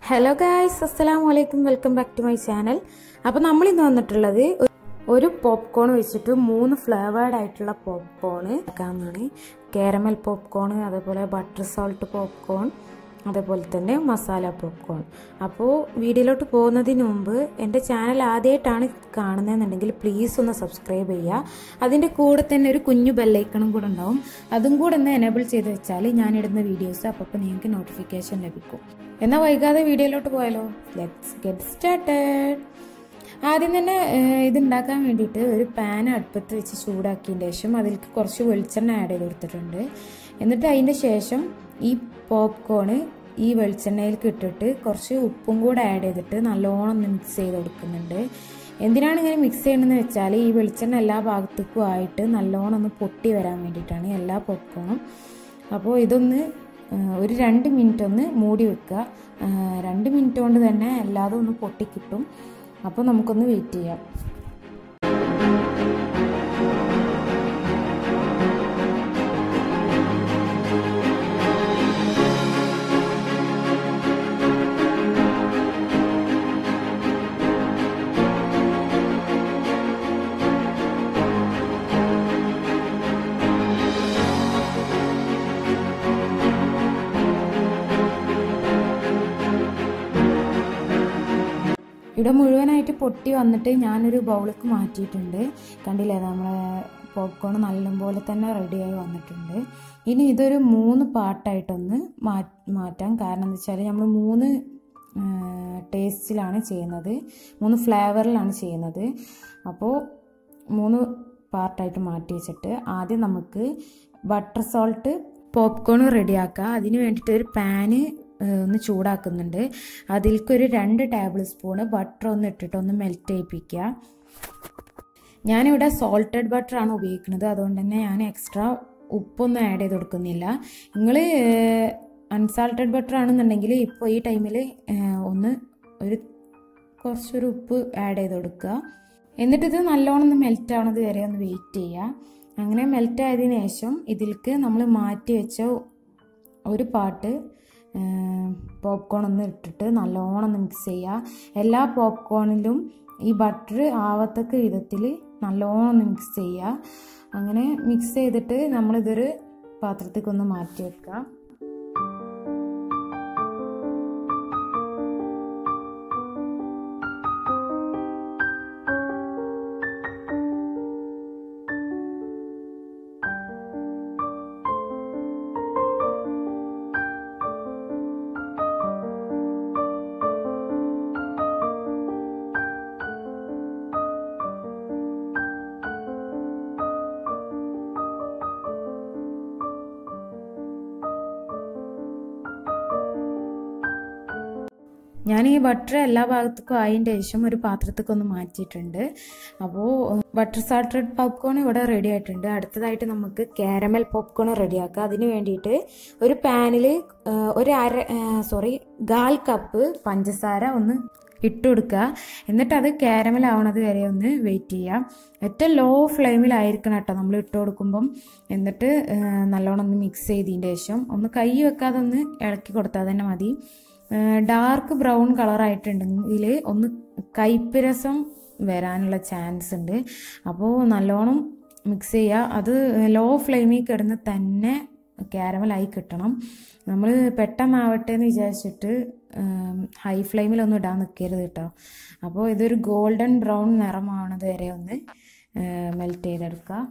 Hello guys, assalamu alaikum, welcome back to my channel. അപ്പോൾ നമ്മൾ ഇന്ന് വന്നിട്ടുള്ളത് ഒരു പോപ്കോൺ വെച്ചിട്ട് മൂന്ന് ഫ്ലേവേർഡ് ആയിട്ടുള്ള പോപ്കോൺ ആക്കാനാണ്. കാരമൽ പോപ്കോൺ, അതേപോലെ ബട്ടർ സോൾട്ട് പോപ്കോൺ, അതേപോലെ തന്നെ മസാല പോപ്കോൺ. അപ്പോൾ വീഡിയോയിലോട്ട് പോകുന്നതിന് മുമ്പ് എൻ്റെ ചാനൽ ആദ്യമായിട്ടാണ് കാണുന്നതെന്നുണ്ടെങ്കിൽ പ്ലീസ് ഒന്ന് സബ്സ്ക്രൈബ് ചെയ്യുക. അതിൻ്റെ കൂടെ തന്നെ ഒരു കുഞ്ഞു ബെല്ലൈക്കണും കൂടെ ഉണ്ടാവും. അതും കൂടെ ഒന്ന് എനേബിൾ ചെയ്ത് വെച്ചാൽ ഞാനിടുന്ന വീഡിയോസ് അപ്പോൾ നിങ്ങൾക്ക് നോട്ടിഫിക്കേഷൻ ലഭിക്കും. എന്നാൽ വൈകാതെ വീഡിയോയിലോട്ട് പോയാലോ. Let's get started. ആദ്യം തന്നെ ഇതുണ്ടാക്കാൻ വേണ്ടിയിട്ട് ഒരു പാൻ അടുപ്പത്ത് വെച്ച് ചൂടാക്കിയതിന് ശേഷം അതിലേക്ക് കുറച്ച് വെളിച്ചെണ്ണ ആഡ് ചെയ്ത് കൊടുത്തിട്ടുണ്ട്. എന്നിട്ട് അതിൻ്റെ ശേഷം ഈ പോപ്കോണ് ഈ വെളിച്ചെണ്ണയിലേക്ക് ഇട്ടിട്ട് കുറച്ച് ഉപ്പും കൂടെ ആഡ് ചെയ്തിട്ട് നല്ലോണം മിക്സ് ചെയ്ത് കൊടുക്കുന്നുണ്ട്. എന്തിനാണ് ഇങ്ങനെ മിക്സ് ചെയ്യണമെന്ന് വെച്ചാൽ ഈ വെളിച്ചെണ്ണ എല്ലാ ഭാഗത്തേക്കും ആയിട്ട് നല്ലോണം ഒന്ന് പൊട്ടി വരാൻ വേണ്ടിയിട്ടാണ് എല്ലാ പോപ്കോണും. അപ്പോൾ ഇതൊന്ന് ഒരു 2 മിനിറ്റ് ഒന്ന് മൂടി വെക്കുക. 2 മിനിറ്റ് കൊണ്ട് തന്നെ എല്ലാതും ഒന്ന് പൊട്ടിക്കിട്ടും. അപ്പോൾ നമുക്കൊന്ന് വെയിറ്റ് ചെയ്യാം. ഇവിടെ മുഴുവനായിട്ട് പൊട്ടി വന്നിട്ട് ഞാനൊരു ബൗളിലേക്ക് മാറ്റിയിട്ടുണ്ട്. കണ്ടില്ലേ, നമ്മളെ പോപ്കോൺ നല്ലപോലെ തന്നെ റെഡിയായി വന്നിട്ടുണ്ട്. ഇനി ഇതൊരു 3 പാർട്ടായിട്ടൊന്ന് മാറ്റാം. കാരണം എന്താ വെച്ചാൽ നമ്മൾ 3 ടേസ്റ്റിലാണ് ചെയ്യുന്നത്, 3 ഫ്ലേവറിലാണ് ചെയ്യുന്നത്. അപ്പോൾ 3 പാർട്ടായിട്ട് മാറ്റി വെച്ചിട്ട് ആദ്യം നമുക്ക് ബട്ടർ സോൾട്ട് പോപ്കോൺ റെഡിയാക്കാം. അതിന് വേണ്ടിയിട്ട് ഒരു പാന് ഒന്ന് ചൂടാക്കുന്നുണ്ട്. അതിലേക്കൊരു 2 ടേബിൾ സ്പൂണ് ബട്ടർ ഒന്ന് ഇട്ടിട്ട് ഒന്ന് മെൽറ്റ് ചെയ്യിപ്പിക്കുക. ഞാനിവിടെ സോൾട്ടഡ് ബട്ടറാണ് ഉപയോഗിക്കുന്നത്, അതുകൊണ്ട് തന്നെ ഞാൻ എക്സ്ട്രാ ഉപ്പൊന്നും ആഡ് ചെയ്ത് കൊടുക്കുന്നില്ല. നിങ്ങൾ അൺസാൾട്ടഡ് ബട്ടർ ആണെന്നുണ്ടെങ്കിൽ ഇപ്പോൾ ഈ ടൈമിൽ കുറച്ചൊരു ഉപ്പ് ആഡ് ചെയ്ത് കൊടുക്കുക. എന്നിട്ടിത് നല്ലോണം ഒന്ന് മെൽറ്റ് ആവണത് വരെ ഒന്ന് വെയിറ്റ് ചെയ്യുക. അങ്ങനെ മെൽറ്റ് ആയതിനു ശേഷം ഇതിലേക്ക് നമ്മൾ മാറ്റി വെച്ച ഒരു പാർട്ട് പോപ്കോൺ ഒന്ന് ഇട്ടിട്ട് നല്ലോണം മിക്സ് ചെയ്യുക. എല്ലാ പോപ്കോണിലും ഈ ബട്ടർ ആവത്തക്ക വിധത്തിൽ നല്ലോണം മിക്സ് ചെയ്യുക. അങ്ങനെ മിക്സ് ചെയ്തിട്ട് നമ്മളിതൊരു പാത്രത്തേക്കൊന്ന് മാറ്റി വെക്കുക. ഞാൻ ഈ ബട്ടർ എല്ലാ ഭാഗത്തേക്കും ആയതിൻ്റെ ശേഷം ഒരു പാത്രത്തേക്കൊന്ന് മാറ്റിയിട്ടുണ്ട്. അപ്പോൾ ബട്ടർ സാൾട്ടഡ് പോപ്കോൺ ഇവിടെ റെഡി ആയിട്ടുണ്ട്. അടുത്തതായിട്ട് നമുക്ക് കാരമൽ പോപ്കോൺ റെഡിയാക്കാം. അതിന് വേണ്ടിയിട്ട് ഒരു പാനിൽ ഒരു 1/4 കപ്പ് പഞ്ചസാര ഒന്ന് ഇട്ട് കൊടുക്കുക. എന്നിട്ട് അത് കാരമൽ ആവണത് വരെ ഒന്ന് വെയിറ്റ് ചെയ്യുക. ഏറ്റവും ലോ ഫ്ലെയിമിലായിരിക്കണം കേട്ടോ നമ്മൾ ഇട്ട് കൊടുക്കുമ്പം. എന്നിട്ട് നല്ലോണം ഒന്ന് മിക്സ് ചെയ്തതിൻ്റെ ശേഷം ഒന്ന് കൈ വെക്കാതെ ഒന്ന് ഇളക്കി കൊടുത്താൽ തന്നെ മതി. ഡാർക്ക് ബ്രൗൺ കളറായിട്ടുണ്ടെങ്കിൽ ഒന്ന് കയ്പ്പ് രസം വരാനുള്ള ചാൻസ് ഉണ്ട്. അപ്പോൾ നല്ലോണം മിക്സ് ചെയ്യുക. അത് ലോ ഫ്ലെയിമിൽ കിടന്ന് തന്നെ കാരമലായി കിട്ടണം. നമ്മൾ പെട്ടെന്നാവട്ടെ എന്ന് വിചാരിച്ചിട്ട് ഹൈ ഫ്ലെയിമിലൊന്നും ഇടാൻ നിൽക്കരുത് കേട്ടോ. അപ്പോൾ ഇതൊരു ഗോൾഡൻ ബ്രൗൺ നിറമാവണത് വരെ ഒന്ന് മെൽറ്റ് ചെയ്തെടുക്കുക.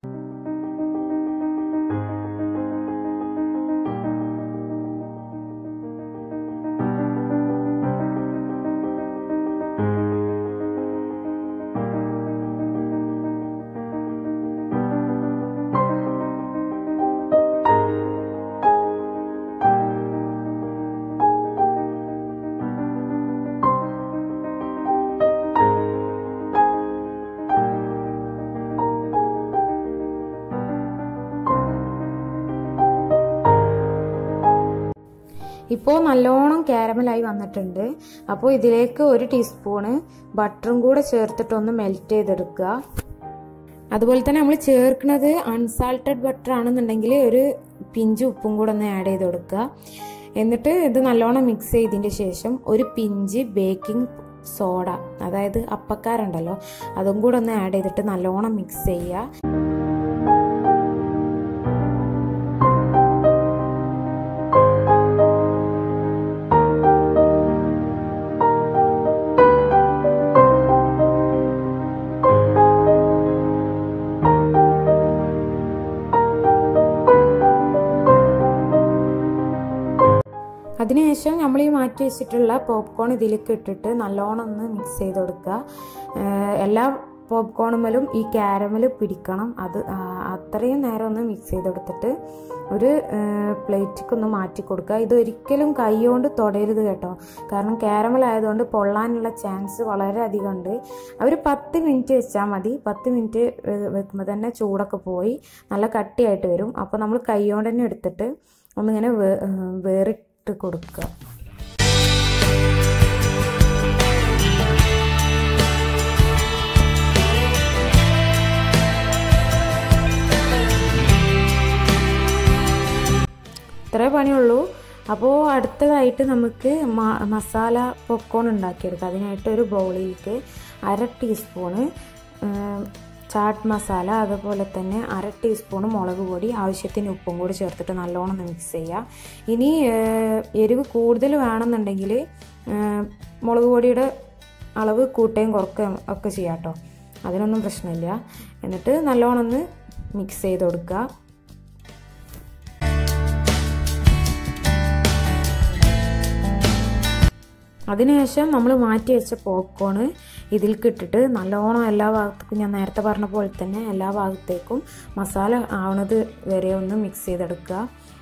ഇപ്പോൾ നല്ലോണം കാരമലായി വന്നിട്ടുണ്ട്. അപ്പോൾ ഇതിലേക്ക് 1 ടീസ്പൂണ് ബട്ടറും കൂടെ ചേർത്തിട്ടൊന്ന് മെൽറ്റ് ചെയ്തെടുക്കുക. അതുപോലെ തന്നെ നമ്മൾ ചേർക്കുന്നത് അൺസാൾട്ടഡ് ബട്ടർ ആണെന്നുണ്ടെങ്കിൽ ഒരു പിഞ്ച് ഉപ്പും കൂടെ ഒന്ന് ആഡ് ചെയ്ത് കൊടുക്കുക. എന്നിട്ട് ഇത് നല്ലോണം മിക്സ് ചെയ്തതിൻ്റെ ശേഷം ഒരു പിഞ്ച് ബേക്കിംഗ് സോഡ, അതായത് അപ്പക്കാരുണ്ടല്ലോ, അതും കൂടെ ഒന്ന് ആഡ് ചെയ്തിട്ട് നല്ലോണം മിക്സ് ചെയ്യുക. അതിനുശേഷം നമ്മൾ ഈ മാറ്റി വെച്ചിട്ടുള്ള പോപ്കോൺ ഇതിലേക്ക് ഇട്ടിട്ട് നല്ലോണം ഒന്ന് മിക്സ് ചെയ്ത് കൊടുക്കുക. എല്ലാ പോപ്കോണുമ്മലും ഈ കാരമൽ പിടിക്കണം. അത് അത്രയും നേരം ഒന്ന് മിക്സ് ചെയ്ത് കൊടുത്തിട്ട് ഒരു പ്ലേറ്റിലേക്ക് ഒന്ന് മാറ്റി കൊടുക്കുക. ഇതൊരിക്കലും കൈ കൊണ്ട് തൊടരുത് കേട്ടോ, കാരണം കാരമൽ ആയതുകൊണ്ട് പൊള്ളാനുള്ള ചാൻസ് വളരെ അധികം ഉണ്ട്. ഒരു 10 മിനിറ്റ് വെച്ചാൽ മതി. 10 മിനിറ്റ് വെക്കുമ്പോൾ തന്നെ ചൂടൊക്കെ പോയി നല്ല കട്ടിയായിട്ട് വരും. അപ്പോൾ നമ്മൾ കൈ കൊണ്ട് തന്നെ എടുത്തിട്ട് ഒന്നിങ്ങനെ വേറിട്ട് കൊടുക്കുക. ഇത്രേ പണിയുള്ളൂ. അപ്പോൾ അടുത്തതായിട്ട് നമുക്ക് മസാല പോപ്കോൺ ഉണ്ടാക്കിയെടുക്കാം. അതിനായിട്ട് ഒരു ബൗളിലേക്ക് 1/2 ടീസ്പൂണ് ചാട്ട് മസാല, അതുപോലെ തന്നെ 1/2 ടീസ്പൂണ് മുളക് പൊടി, ആവശ്യത്തിന് ഉപ്പും കൂടി ചേർത്തിട്ട് നല്ലോണം മിക്സ് ചെയ്യുക. ഇനി എരിവ് കൂടുതൽ വേണമെന്നുണ്ടെങ്കിൽ മുളക് പൊടിയുടെ അളവ് കൂട്ടുകയും കുറയ്ക്കുകയും ഒക്കെ ചെയ്യാം കേട്ടോ, അതിനൊന്നും പ്രശ്നമില്ല. എന്നിട്ട് നല്ലോണം ഒന്ന് മിക്സ് ചെയ്ത് കൊടുക്കുക. അതിനുശേഷം നമ്മൾ മാറ്റി വെച്ച പോപ്കോണ് ഇതിലേക്ക് ഇട്ടിട്ട് നല്ലോണം എല്ലാ ഭാഗത്തേക്കും, ഞാൻ നേരത്തെ പറഞ്ഞ പോലെ തന്നെ എല്ലാ ഭാഗത്തേക്കും മസാല ആവണത് വരെ ഒന്ന് മിക്സ് ചെയ്തെടുക്കുക.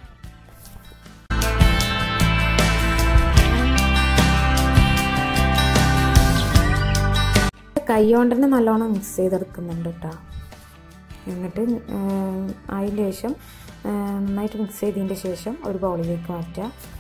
കൈ കൊണ്ട് തന്നെ നല്ലോണം മിക്സ് ചെയ്തെടുക്കുന്നുണ്ട് കേട്ടോ. എന്നിട്ട് അതിന് ശേഷം നന്നായിട്ട് മിക്സ് ചെയ്തതിൻ്റെ ശേഷം ഒരു ബൗളിലേക്ക് മാറ്റുക.